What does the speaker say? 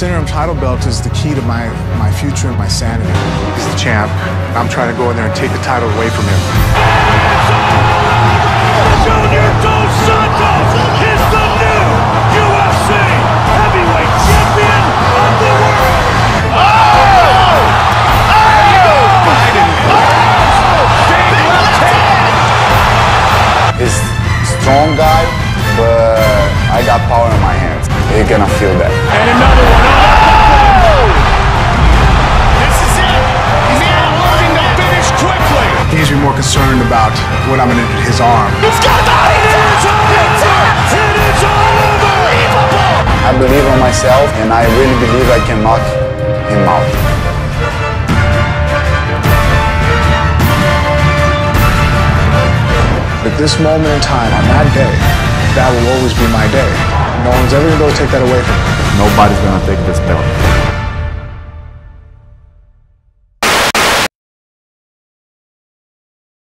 interim title belt is the key to my future and my sanity. He's the champ. I'm trying to go in there and take the title away from him. Junior Dos Santos is the new UFC heavyweight champion of the world. He's a strong guy, but I got power in my hands. You're gonna feel that. And another one. This is it. He's not looking to finish quickly. He needs to be more concerned about what I'm going to do to his arm. He's got the It is unbelievable. I believe in myself, and I really believe I can knock him out. At this moment in time, on that day, that will always be my day. No one's ever going to be able to take that away from me. Nobody's gonna take this belt.